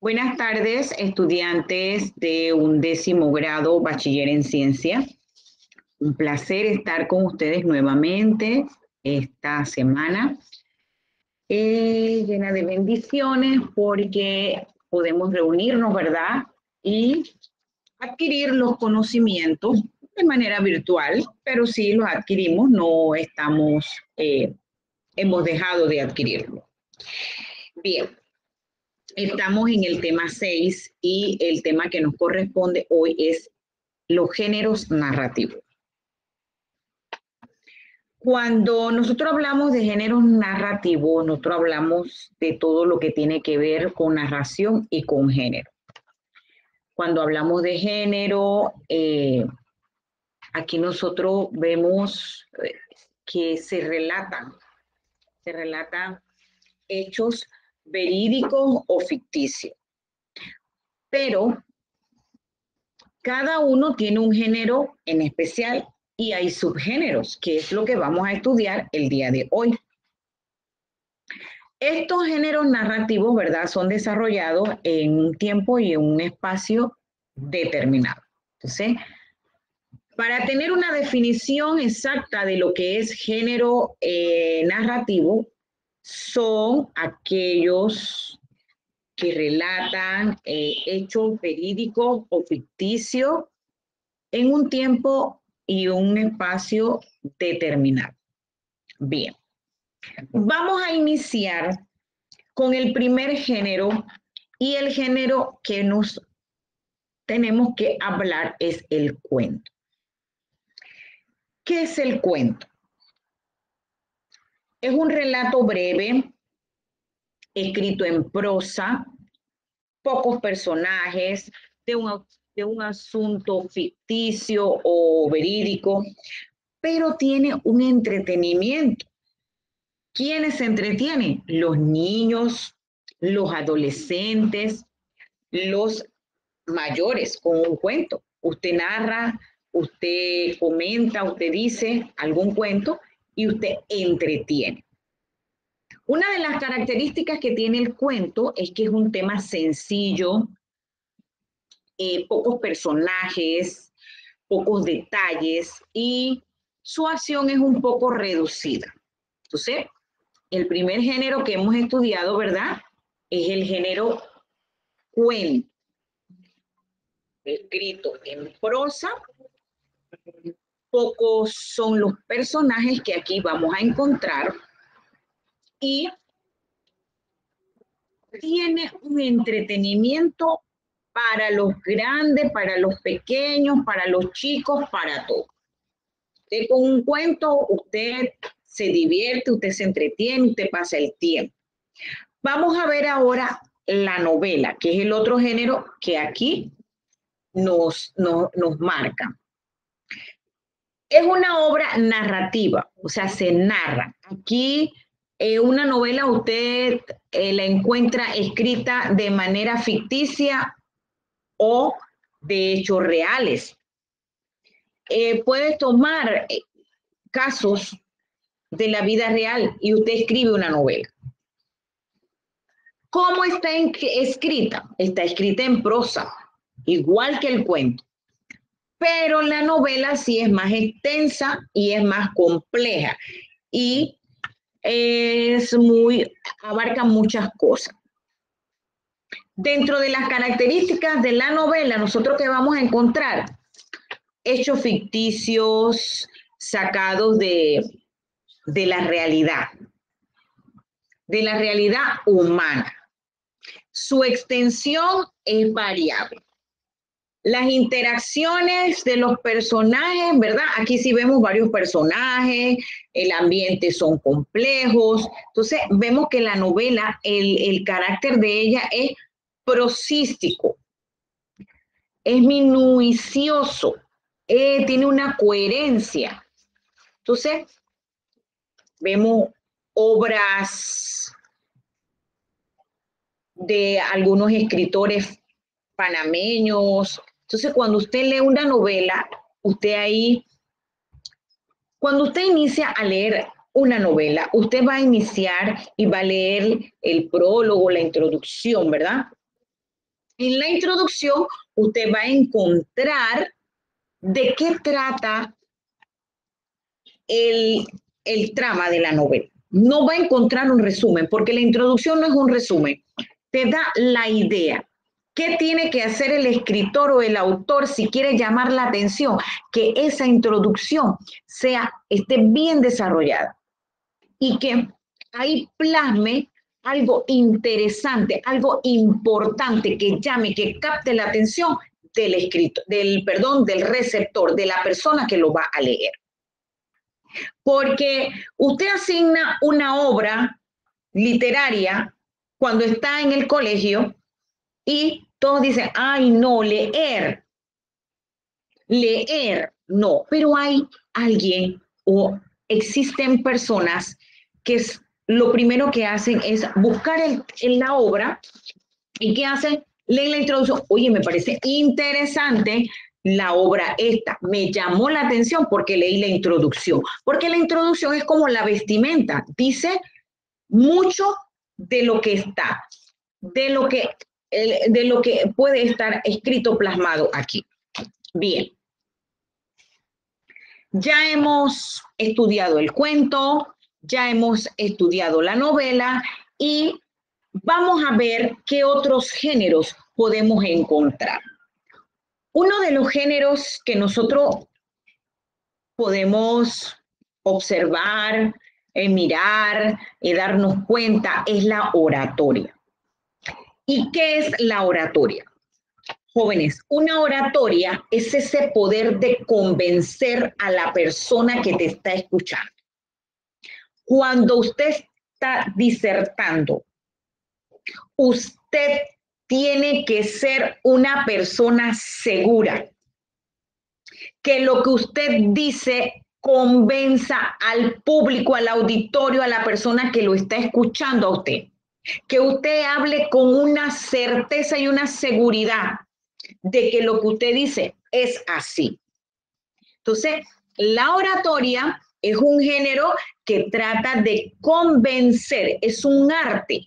Buenas tardes, estudiantes de 11º grado bachiller en ciencia. Un placer estar con ustedes nuevamente esta semana, llena de bendiciones porque podemos reunirnos, ¿verdad? Y adquirir los conocimientos de manera virtual, pero sí los adquirimos, no estamos, hemos dejado de adquirirlo. Bien. Estamos en el tema 6 y el tema que nos corresponde hoy es los géneros narrativos. Cuando nosotros hablamos de géneros narrativos, nosotros hablamos de todo lo que tiene que ver con narración y con género. Cuando hablamos de género, aquí nosotros vemos que se relatan hechos verídicos o ficticios. Pero cada uno tiene un género en especial y hay subgéneros, que es lo que vamos a estudiar el día de hoy. Estos géneros narrativos, ¿verdad?, son desarrollados en un tiempo y en un espacio determinado. Entonces, para tener una definición exacta de lo que es género narrativo, son aquellos que relatan hechos verídicos o ficticios en un tiempo y un espacio determinado. Bien, vamos a iniciar con el primer género y el género que nos tenemos que hablar es el cuento. ¿Qué es el cuento? Es un relato breve, escrito en prosa, pocos personajes, de un asunto ficticio o verídico, pero tiene un entretenimiento. ¿Quiénes se entretienen? Los niños, los adolescentes, los mayores con un cuento. Usted narra, usted comenta, usted dice algún cuento y usted entretiene. Una de las características que tiene el cuento es que es un tema sencillo, pocos personajes, pocos detalles y su acción es un poco reducida. Entonces, el primer género que hemos estudiado, ¿verdad?, es el género cuento, escrito en prosa. Pocos son los personajes que aquí vamos a encontrar y tiene un entretenimiento para los grandes, para los pequeños, para los chicos, para todos. Usted con un cuento, usted se divierte, usted se entretiene, usted pasa el tiempo. Vamos a ver ahora la novela, que es el otro género que aquí nos marca. Es una obra narrativa, o sea, se narra. Aquí una novela usted la encuentra escrita de manera ficticia o de hechos reales. Puede tomar casos de la vida real y usted escribe una novela. ¿Cómo está escrita? Está escrita en prosa, igual que el cuento. Pero la novela sí es más extensa y es más compleja y abarca muchas cosas. Dentro de las características de la novela, nosotros que vamos a encontrar hechos ficticios sacados de la realidad humana. Su extensión es variable. Las interacciones de los personajes, ¿verdad? Aquí sí vemos varios personajes, el ambiente son complejos. Entonces, vemos que la novela, el carácter de ella es prosístico, es minucioso, tiene una coherencia. Entonces, vemos obras de algunos escritores panameños. Entonces, cuando usted lee una novela, cuando usted inicia a leer una novela, usted va a iniciar y va a leer el prólogo, la introducción, ¿verdad? En la introducción, usted va a encontrar de qué trata el trama de la novela. No va a encontrar un resumen, porque la introducción no es un resumen. Te da la idea. ¿Qué tiene que hacer el escritor o el autor si quiere llamar la atención? Que esa introducción esté bien desarrollada y que ahí plasme algo interesante, algo importante que llame, que capte la atención del escritor, del receptor, de la persona que lo va a leer. Porque usted asigna una obra literaria cuando está en el colegio y todos dicen, ay, no, leer, no, pero hay alguien o existen personas que lo primero que hacen es buscar en la obra y ¿qué hacen? Leen la introducción, oye, me parece interesante la obra esta, me llamó la atención porque leí la introducción, porque la introducción es como la vestimenta, dice mucho de lo que está, de lo que puede estar escrito, plasmado aquí. Bien, ya hemos estudiado el cuento, ya hemos estudiado la novela y vamos a ver qué otros géneros podemos encontrar. Uno de los géneros que nosotros podemos observar, mirar, darnos cuenta es la oratoria. ¿Y qué es la oratoria? Jóvenes, una oratoria es ese poder de convencer a la persona que te está escuchando. Cuando usted está disertando, usted tiene que ser una persona segura, que lo que usted dice convenza al público, al auditorio, a la persona que lo está escuchando a usted. Que usted hable con una certeza y una seguridad de que lo que usted dice es así. Entonces, la oratoria es un género que trata de convencer, es un arte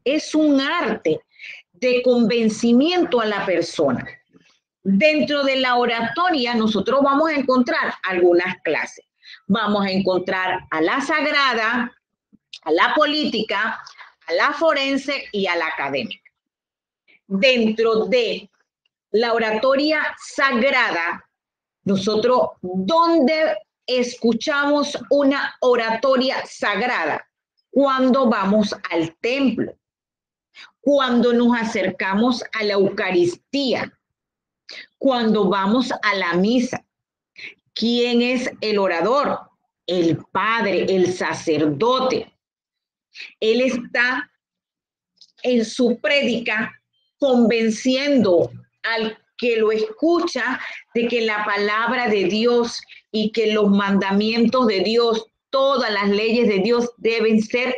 de convencimiento a la persona. Dentro de la oratoria nosotros vamos a encontrar algunas clases. Vamos a encontrar a la sagrada, a la política, a la forense y a la académica. Dentro de la oratoria sagrada, nosotros, ¿dónde escuchamos una oratoria sagrada? Cuando vamos al templo, cuando nos acercamos a la Eucaristía, cuando vamos a la misa. ¿Quién es el orador? El padre, el sacerdote. Él está en su prédica convenciendo al que lo escucha de que la palabra de Dios y que los mandamientos de Dios, todas las leyes de Dios deben ser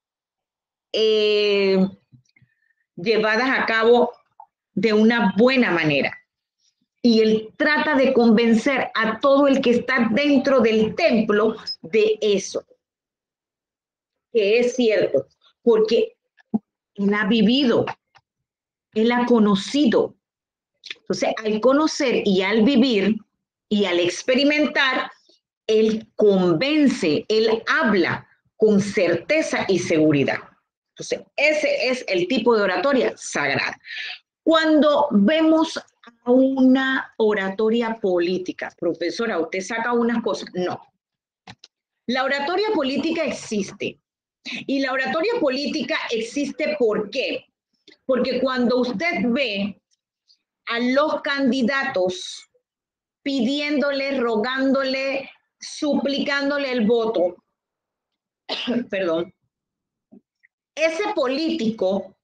llevadas a cabo de una buena manera. Y él trata de convencer a todo el que está dentro del templo de eso, que es cierto, porque él ha vivido, él ha conocido. Entonces, al conocer y al vivir y al experimentar, él convence, él habla con certeza y seguridad. Entonces, ese es el tipo de oratoria sagrada. Cuando vemos a una oratoria política, profesora, usted saca unas cosas, no. La oratoria política existe. Y la oratoria política existe ¿por qué? Porque cuando usted ve a los candidatos pidiéndole, rogándole, suplicándole el voto, perdón, ese político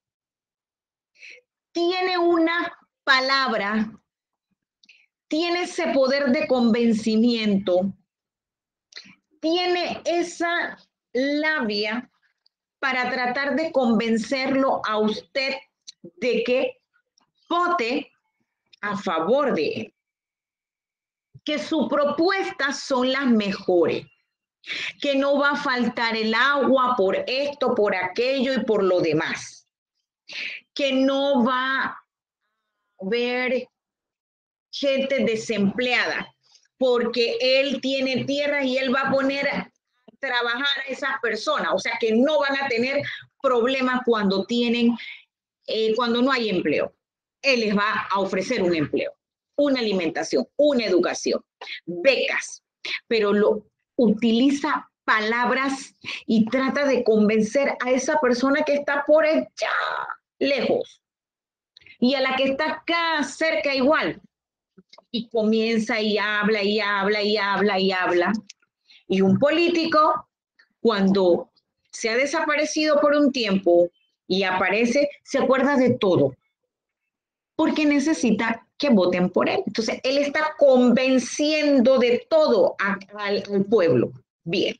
tiene una palabra, tiene ese poder de convencimiento, tiene esa labia para tratar de convencerlo a usted de que vote a favor de él, que sus propuestas son las mejores, que no va a faltar el agua por esto, por aquello y por lo demás, que no va ver gente desempleada, porque él tiene tierras y él va a poner a trabajar a esas personas, o sea que no van a tener problemas cuando cuando no hay empleo. Él les va a ofrecer un empleo, una alimentación, una educación, becas, pero utiliza palabras y trata de convencer a esa persona que está por allá lejos y a la que está acá cerca igual. Y comienza y habla y habla y habla y habla. Y un político, cuando se ha desaparecido por un tiempo y aparece, se acuerda de todo, porque necesita que voten por él. Entonces, él está convenciendo de todo al pueblo. Bien.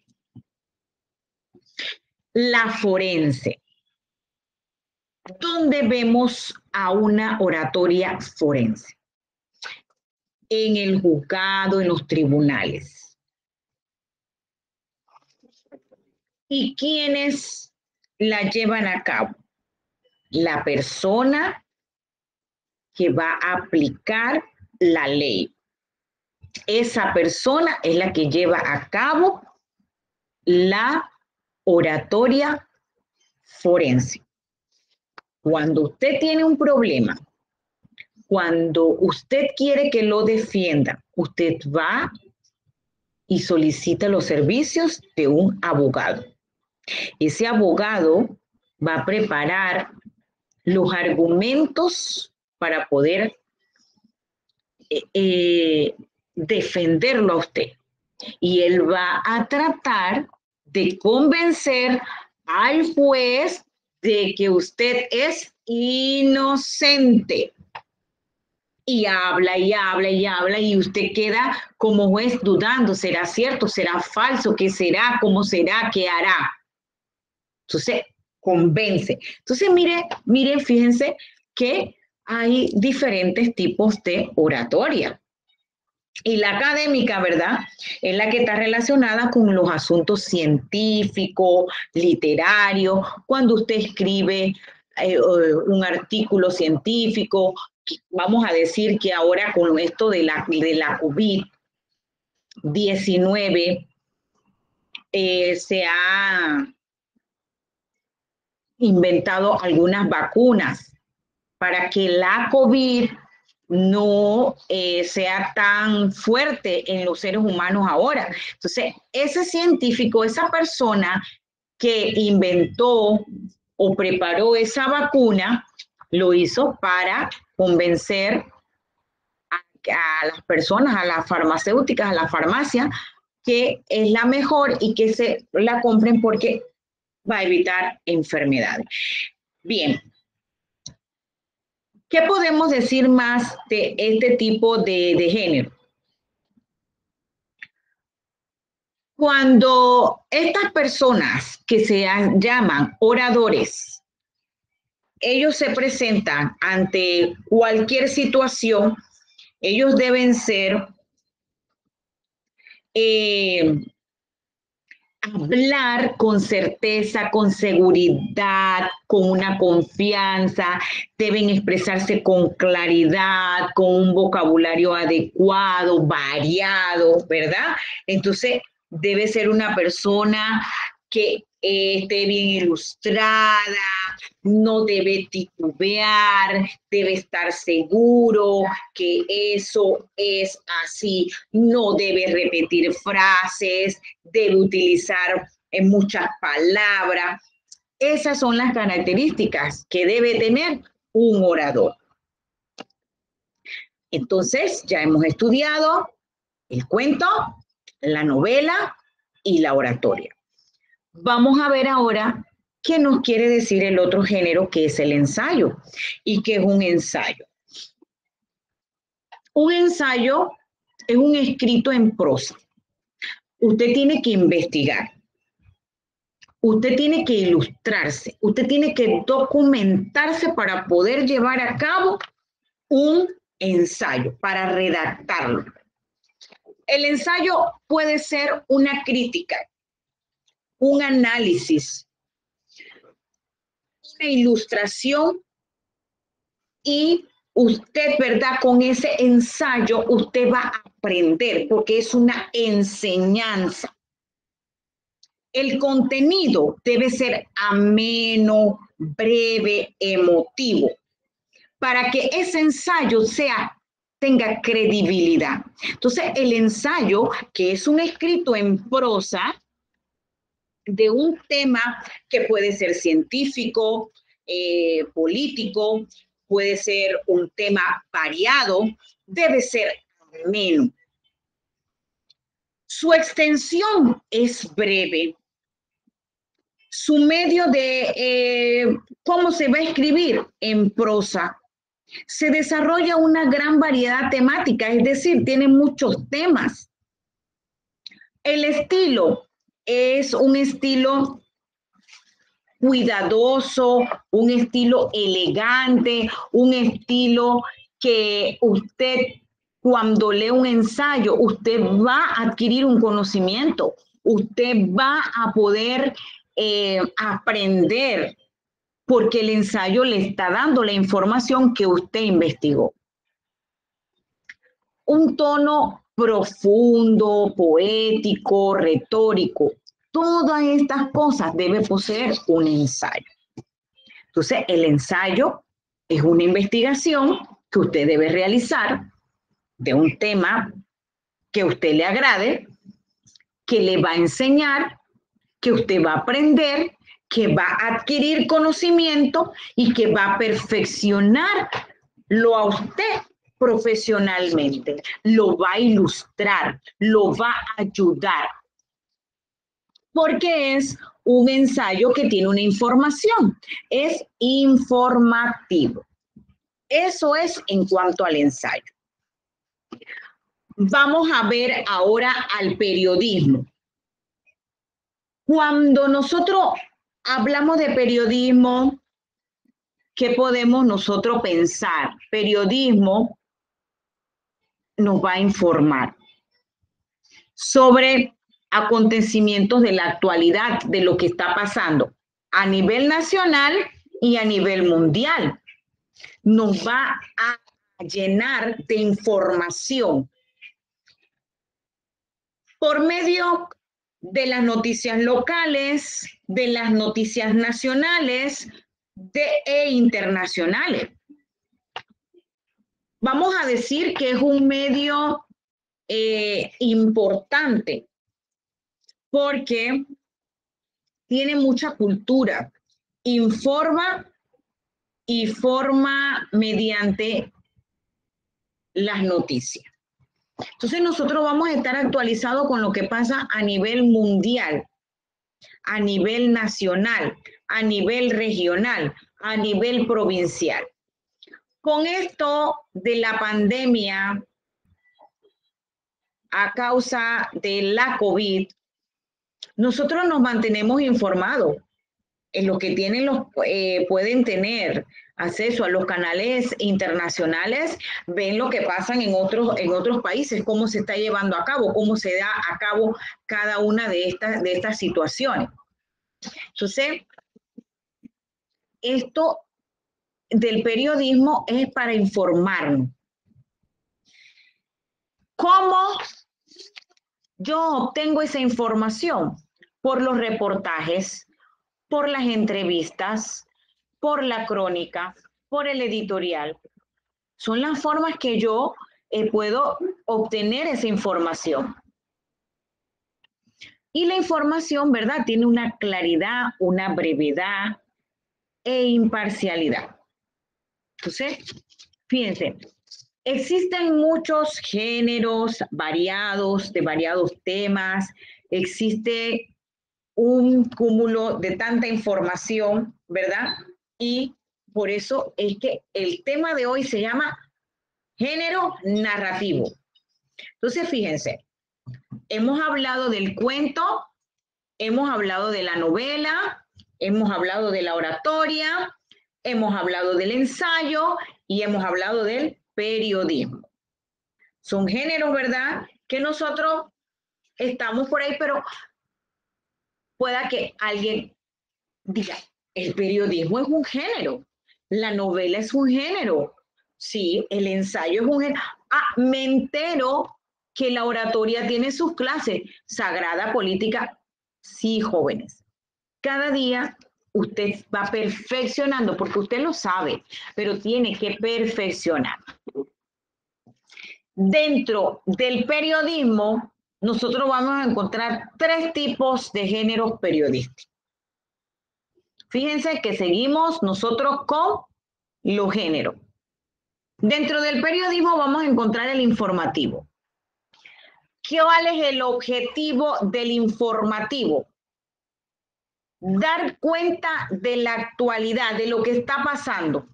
La forense. ¿Dónde vemos a una oratoria forense? En el juzgado, en los tribunales. ¿Y quiénes la llevan a cabo? La persona que va a aplicar la ley. Esa persona es la que lleva a cabo la oratoria forense. Cuando usted tiene un problema, cuando usted quiere que lo defienda, usted va y solicita los servicios de un abogado. Ese abogado va a preparar los argumentos para poder defenderlo a usted. Y él va a tratar de convencer al juez de que usted es inocente. Y habla y habla y habla y usted queda como juez dudando, ¿será cierto? ¿Será falso? ¿Qué será? ¿Cómo será? ¿Qué hará? Entonces, convence. Entonces, miren, fíjense que hay diferentes tipos de oratoria. Y la académica, ¿verdad? Es la que está relacionada con los asuntos científicos, literarios, cuando usted escribe un artículo científico, vamos a decir que ahora con esto de la COVID-19 se ha inventado algunas vacunas para que la COVID no sea tan fuerte en los seres humanos ahora. Entonces, ese científico, esa persona que inventó o preparó esa vacuna, lo hizo para convencer a las personas, a las farmacéuticas, a la farmacia, que es la mejor y que se la compren porque va a evitar enfermedades. Bien. ¿Qué podemos decir más de este tipo de género? Cuando estas personas que se llaman oradores, ellos se presentan ante cualquier situación, ellos deben ser hablar con certeza, con seguridad, con una confianza, deben expresarse con claridad, con un vocabulario adecuado, variado, ¿verdad? Entonces, debe ser una persona que esté bien ilustrada, no debe titubear, debe estar seguro que eso es así, no debe repetir frases, debe utilizar muchas palabras. Esas son las características que debe tener un orador. Entonces, ya hemos estudiado el cuento, la novela y la oratoria. Vamos a ver ahora qué nos quiere decir el otro género, que es el ensayo. ¿Y qué es un ensayo? Un ensayo es un escrito en prosa. Usted tiene que investigar. Usted tiene que ilustrarse. Usted tiene que documentarse para poder llevar a cabo un ensayo, para redactarlo. El ensayo puede ser una crítica, un análisis, una ilustración y usted, ¿verdad? Con ese ensayo, usted va a aprender porque es una enseñanza. El contenido debe ser ameno, breve, emotivo, para que ese ensayo tenga credibilidad. Entonces, el ensayo, que es un escrito en prosa de un tema que puede ser científico, político, puede ser un tema variado, debe ser ameno. Su extensión es breve. Su medio de cómo se va a escribir en prosa. Se desarrolla una gran variedad temática, es decir, tiene muchos temas. El estilo es un estilo cuidadoso, un estilo elegante, un estilo que usted, cuando lee un ensayo, usted va a adquirir un conocimiento, usted va a poder aprender, porque el ensayo le está dando la información que usted investigó. Un tono profundo, poético, retórico, todas estas cosas debe poseer un ensayo. Entonces, el ensayo es una investigación que usted debe realizar de un tema que a usted le agrade, que le va a enseñar, que usted va a aprender, que va a adquirir conocimiento y que va a perfeccionarlo a usted profesionalmente, lo va a ilustrar, lo va a ayudar, porque es un ensayo que tiene una información, es informativo. Eso es en cuanto al ensayo. Vamos a ver ahora al periodismo. Cuando nosotros hablamos de periodismo, ¿qué podemos nosotros pensar? Periodismo nos va a informar sobre acontecimientos de la actualidad, de lo que está pasando a nivel nacional y a nivel mundial. Nos va a llenar de información por medio de las noticias locales, de las noticias nacionales e internacionales. Vamos a decir que es un medio importante porque tiene mucha cultura, informa y forma mediante las noticias. Entonces nosotros vamos a estar actualizados con lo que pasa a nivel mundial, a nivel nacional, a nivel regional, a nivel provincial. Con esto de la pandemia a causa de la COVID, nosotros nos mantenemos informados. En lo que tienen pueden tener acceso a los canales internacionales, ven lo que pasa en otros países, cómo se está llevando a cabo, cómo se da a cabo cada una de estas situaciones. Entonces, esto del periodismo es para informarnos. ¿Cómo yo obtengo esa información? Por los reportajes, por las entrevistas, por la crónica, por el editorial. Son las formas que yo puedo obtener esa información. Y la información, ¿verdad? Tiene una claridad, una brevedad e imparcialidad. Entonces, fíjense, existen muchos géneros variados, de variados temas, existe un cúmulo de tanta información, ¿verdad? Y por eso es que el tema de hoy se llama género narrativo. Entonces, fíjense, hemos hablado del cuento, hemos hablado de la novela, hemos hablado de la oratoria, hemos hablado del ensayo y hemos hablado del periodismo. Son géneros, ¿verdad? Que nosotros estamos por ahí, pero pueda que alguien diga, el periodismo es un género, la novela es un género, Sí, el ensayo es un género. Ah, me entero que la oratoria tiene sus clases. Sagrada Política, sí, jóvenes. Cada día usted va perfeccionando, porque usted lo sabe, pero tiene que perfeccionar. Dentro del periodismo, nosotros vamos a encontrar 3 tipos de géneros periodísticos. Fíjense que seguimos nosotros con los géneros. Dentro del periodismo vamos a encontrar el informativo. ¿Cuál es el objetivo del informativo? Dar cuenta de la actualidad, de lo que está pasando,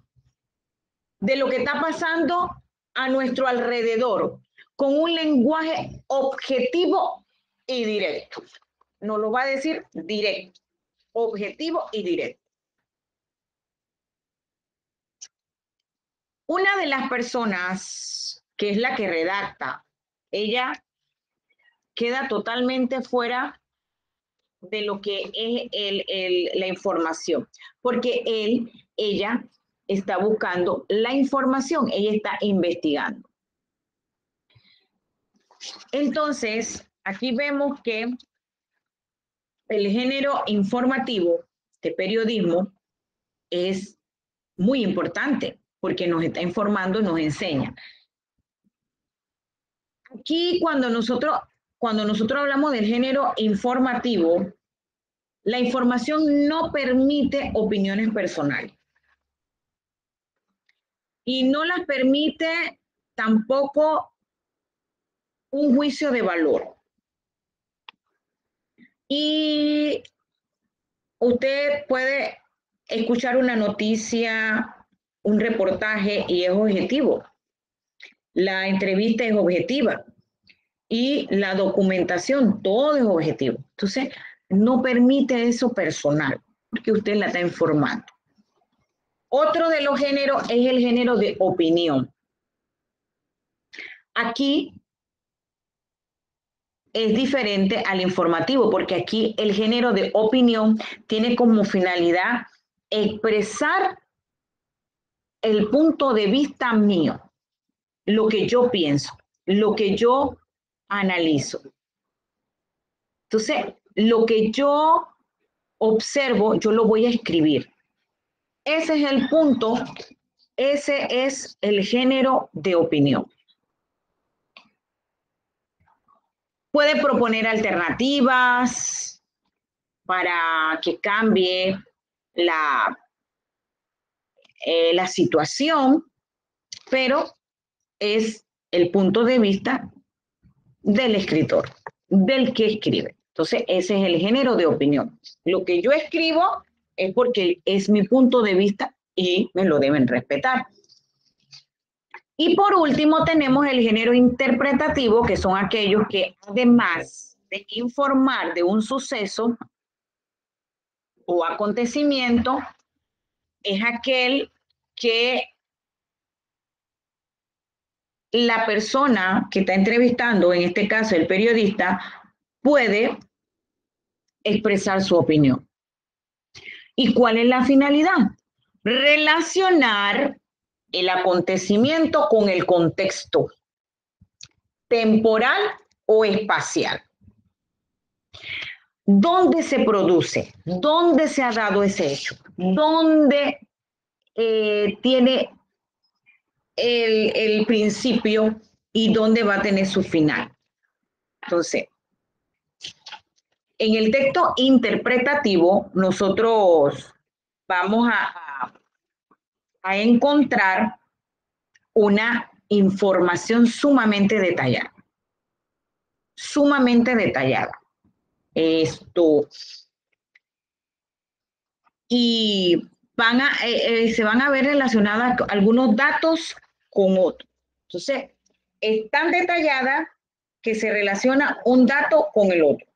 a nuestro alrededor, con un lenguaje objetivo y directo. Nos lo va a decir directo, objetivo y directo. Una de las personas que es la que redacta, ella queda totalmente fuera de lo que es la información, porque ella está buscando la información, ella está investigando. Entonces, aquí vemos que el género informativo de periodismo es muy importante porque nos está informando, nos enseña. Aquí cuando nosotros hablamos del género informativo, la información no permite opiniones personales y no las permite tampoco un juicio de valor. Y usted puede escuchar una noticia, un reportaje y es objetivo. La entrevista es objetiva y la documentación, todo es objetivo. Entonces, no permite eso personal, porque usted la está informando. Otro de los géneros es el género de opinión. Aquí es diferente al informativo, porque aquí el género de opinión tiene como finalidad expresar el punto de vista mío, lo que yo pienso, lo que yo analizo. Entonces, lo que yo observo, yo lo voy a escribir. Ese es el punto, ese es el género de opinión. Puede proponer alternativas para que cambie la situación, pero es el punto de vista del escritor, del que escribe. Entonces, ese es el género de opinión. Lo que yo escribo es porque es mi punto de vista y me lo deben respetar. Y por último tenemos el género interpretativo, que son aquellos que además de informar de un suceso o acontecimiento, es aquel que la persona que está entrevistando, en este caso el periodista, puede expresar su opinión. ¿Y cuál es la finalidad? Relacionar el acontecimiento con el contexto temporal o espacial. ¿Dónde se produce? ¿Dónde se ha dado ese hecho? ¿Dónde tiene el principio y dónde va a tener su final? Entonces, en el texto interpretativo, nosotros vamos a encontrar una información sumamente detallada. Sumamente detallada. Y se van a ver relacionadas algunos datos con otros. Entonces, es tan detallada que se relaciona un dato con el otro.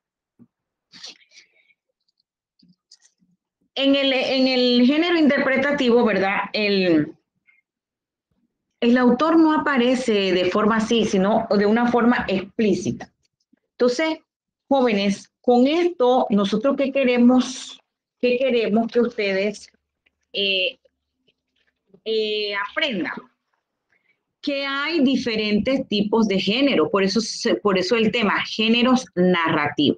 En el género interpretativo, ¿verdad? El autor no aparece de forma así, sino de una forma explícita. Entonces, jóvenes, con esto, nosotros ¿qué queremos que ustedes aprendan? que hay diferentes tipos de género, por eso el tema géneros narrativos.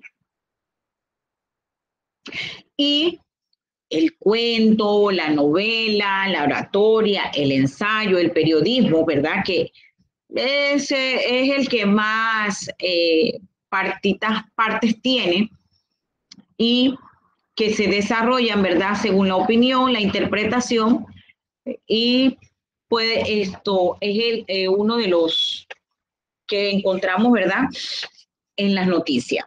Y el cuento, la novela, la oratoria, el ensayo, el periodismo, ¿verdad? Que ese es el que más partes tiene y que se desarrollan, ¿verdad? Según la opinión, la interpretación y esto es uno de los que encontramos, ¿verdad? En las noticias.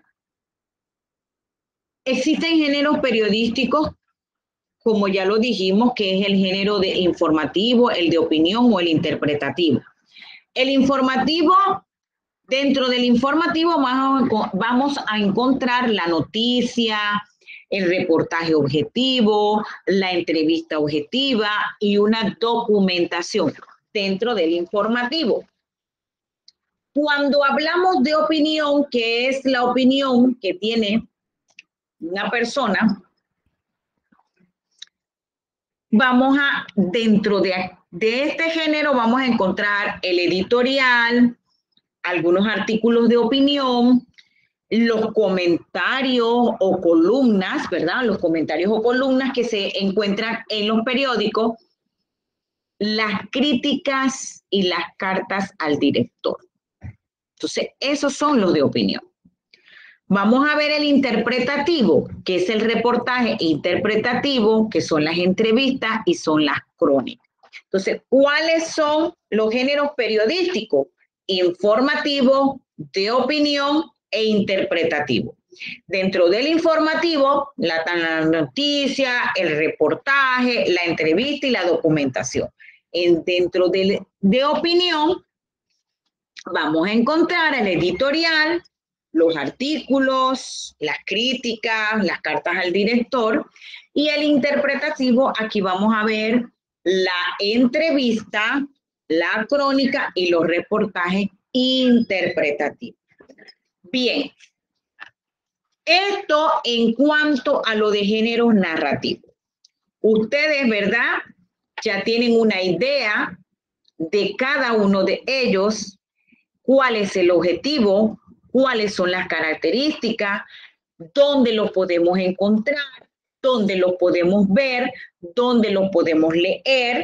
Existen géneros periodísticos, como ya lo dijimos, que es el género de informativo, el de opinión o el interpretativo. El informativo, dentro del informativo vamos a encontrar la noticia, el reportaje objetivo, la entrevista objetiva y una documentación dentro del informativo. Cuando hablamos de opinión, que es la opinión que tiene una persona, dentro de este género vamos a encontrar el editorial, algunos artículos de opinión, los comentarios o columnas, ¿verdad? Los comentarios o columnas que se encuentran en los periódicos, las críticas y las cartas al director. Entonces, esos son los de opinión. Vamos a ver el interpretativo, que es el reportaje interpretativo, que son las entrevistas y son las crónicas. Entonces, ¿cuáles son los géneros periodísticos? Informativo, de opinión e interpretativo. Dentro del informativo, la noticia, el reportaje, la entrevista y la documentación. Dentro de opinión, vamos a encontrar el editorial, los artículos, las críticas, las cartas al director, y el interpretativo, aquí vamos a ver la entrevista, la crónica y los reportajes interpretativos. Bien, esto en cuanto a lo de géneros narrativos. Ustedes, ¿verdad? Ya tienen una idea de cada uno de ellos, cuál es el objetivo, cuáles son las características, dónde los podemos encontrar, dónde los podemos ver, dónde los podemos leer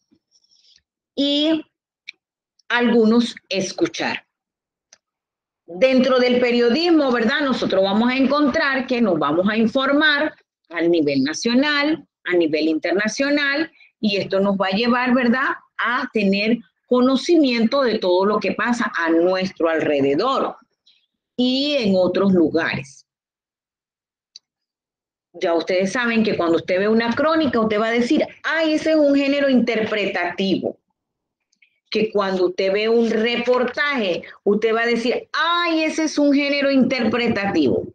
y algunos escuchar. Dentro del periodismo, ¿verdad? Nosotros vamos a encontrar que nos vamos a informar a nivel nacional, a nivel internacional, y esto nos va a llevar, ¿verdad?, a tener conocimiento de todo lo que pasa a nuestro alrededor y en otros lugares. Ya ustedes saben que cuando usted ve una crónica, usted va a decir, ay, ese es un género interpretativo. Que cuando usted ve un reportaje, usted va a decir, ay, ese es un género interpretativo.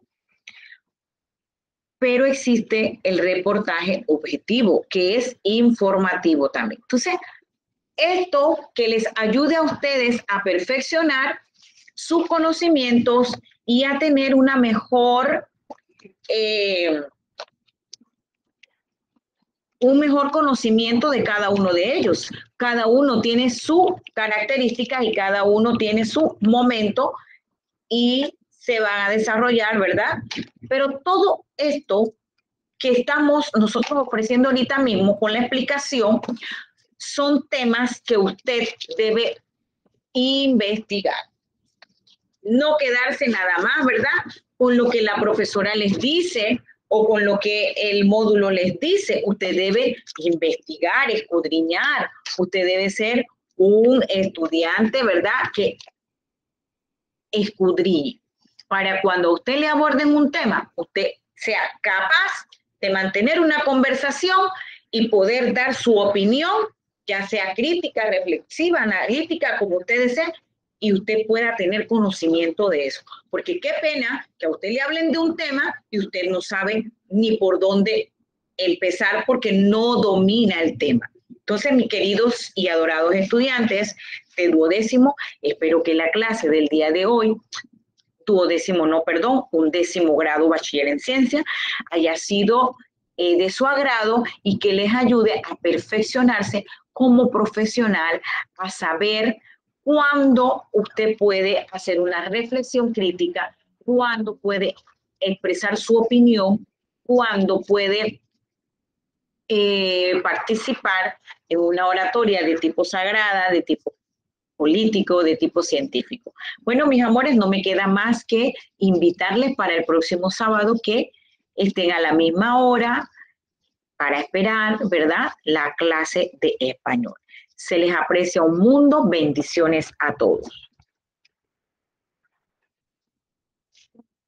Pero existe el reportaje objetivo, que es informativo también. Entonces, esto que les ayude a ustedes a perfeccionar sus conocimientos y a tener una mejor, un mejor conocimiento de cada uno de ellos. Cada uno tiene sus características y cada uno tiene su momento y se van a desarrollar, ¿verdad? Pero todo esto que estamos nosotros ofreciendo ahorita mismo con la explicación son temas que usted debe investigar. No quedarse nada más, ¿verdad?, con lo que la profesora les dice o con lo que el módulo les dice. Usted debe investigar, escudriñar. Usted debe ser un estudiante, ¿verdad?, que escudriñe. Para cuando a usted le aborden un tema, usted sea capaz de mantener una conversación y poder dar su opinión, ya sea crítica, reflexiva, analítica, como usted desee, y usted pueda tener conocimiento de eso. Porque qué pena que a usted le hablen de un tema y usted no sabe ni por dónde empezar porque no domina el tema. Entonces, mis queridos y adorados estudiantes de duodécimo, espero que la clase del día de hoy, un 10º grado bachiller en ciencia, haya sido de su agrado y que les ayude a perfeccionarse como profesional, a saber cuándo usted puede hacer una reflexión crítica, cuándo puede expresar su opinión, cuándo puede participar en una oratoria de tipo sagrada, de tipo político, de tipo científico. Bueno, mis amores, no me queda más que invitarles para el próximo sábado que estén a la misma hora para esperar, ¿verdad?, la clase de español. Se les aprecia un mundo. Bendiciones a todos.